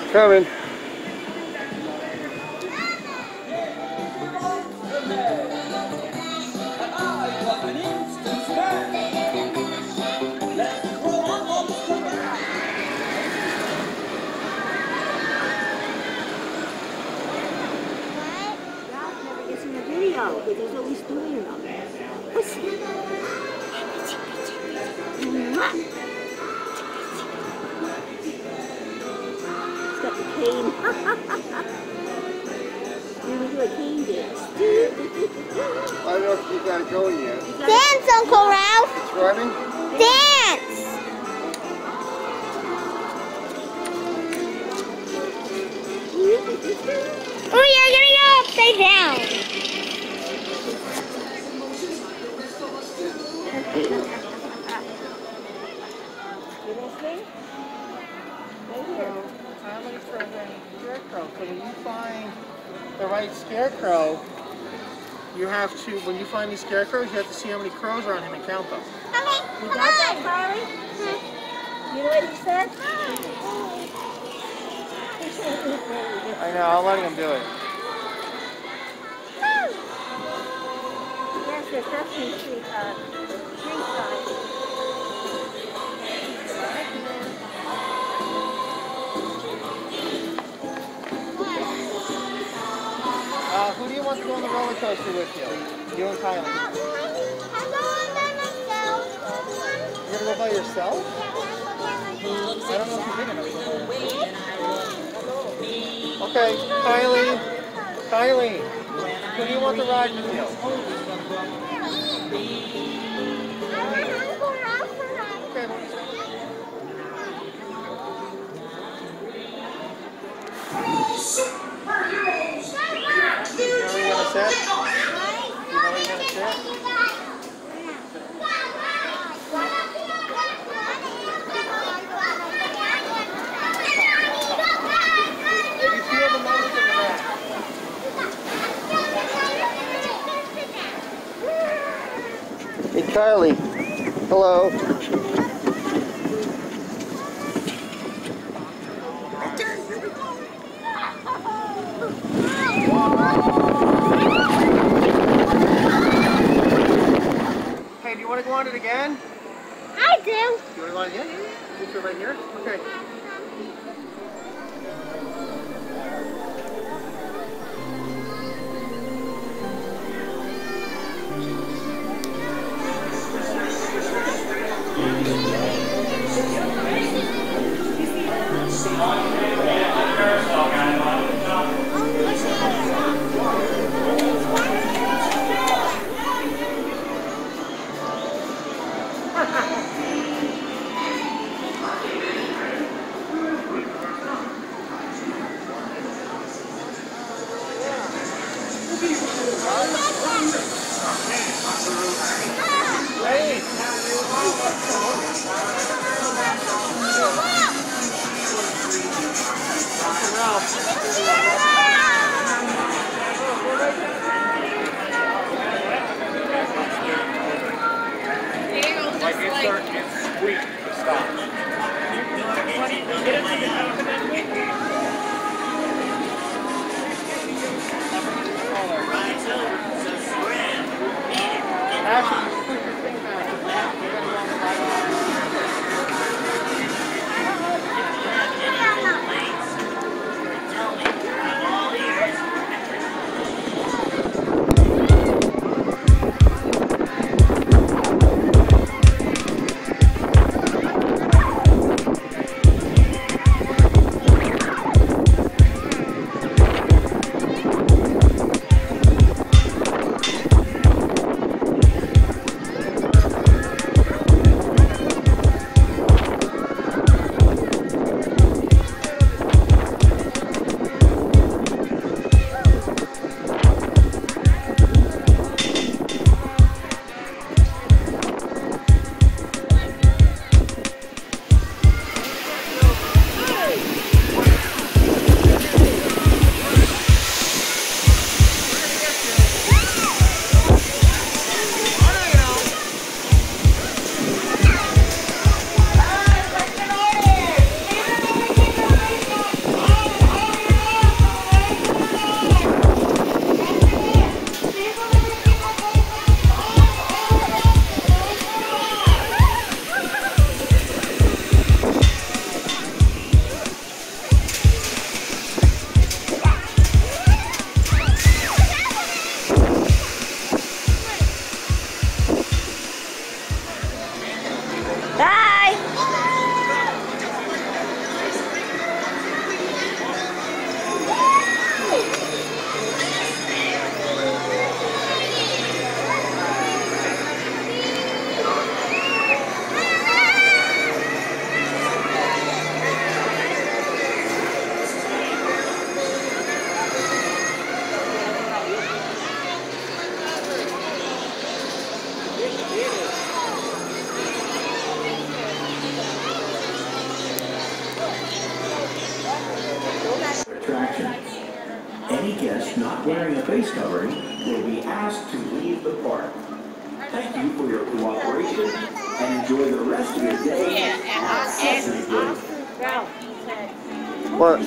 Coming. Because he's always doing them. Listen. He's got the cane. You're going to do a cane dance. I don't know if you got it going yet. Dance, Uncle Ralph. It's running? Dance. Oh, you're going to go upside down. Family program scarecrow. So when you find the right scarecrow, you have to, when you find these scarecrows, you have to see how many crows are on him and count them. Okay, You got that, Kylie? You know what he said? I know, I'm letting him do it. Yes, the Sesame Street side. Who do you want to go on the roller coaster with you? You and Kylie. I'm going by myself. You're going to go by yourself? I don't know if you're big enough. Okay, Kylie, who do you want to ride with you? Okay, you know where you're going to sit? You know where you're going to sit? If you feel the moment in the back. Hey Kylie, hello. Hey, do you want to go on it again? I do. You want to go on it again? You sit right here? Okay. Ashley, put your thing back. Bye. Attraction. Any guest not wearing a face covering will be asked to leave the park. Thank you for your cooperation and enjoy the rest of your day at Sesame. What?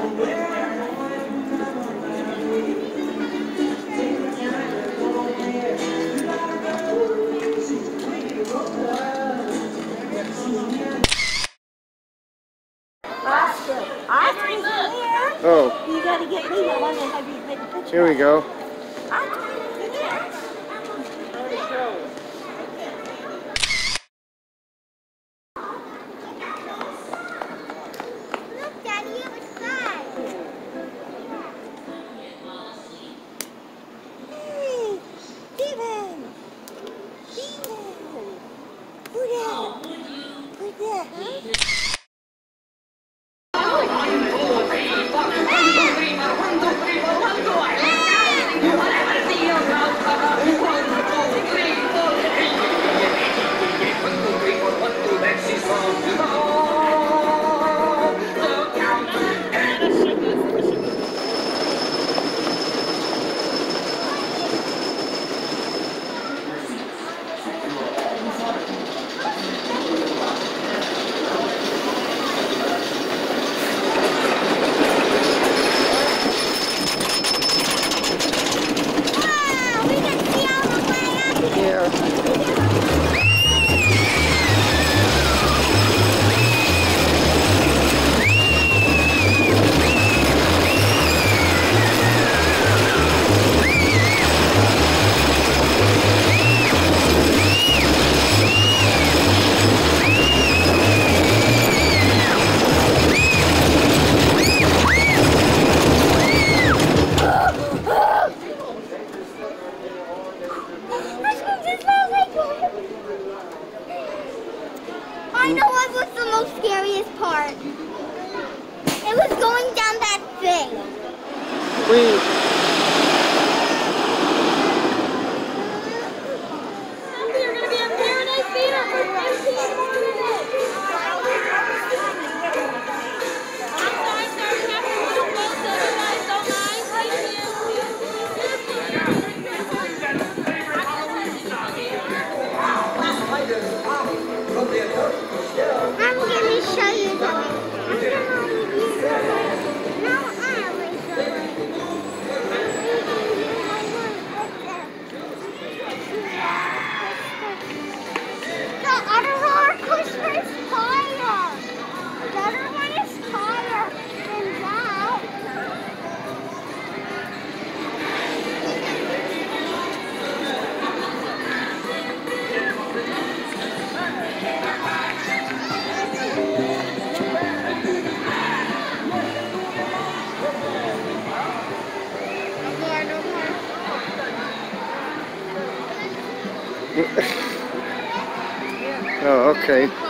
Oscar's here. Oh, You gotta get me the one that have you take a picture. here we go. Oscar's here. Look, Daddy, you have a slide. Hey, Steven. Steven. Who that? Who that, huh? Wow, we can see all the way up here. I know what was the most scariest part. It was going down that thing. You're gonna be a Paradise Theater for 15 more minutes. I'm sorry, sir. You have to move close, otherwise don't mind. Thank you. I'm going to show you the way. I'm going to use the way. No, I always the way. The other roller coaster is higher. The other one is higher than that. Oh, okay.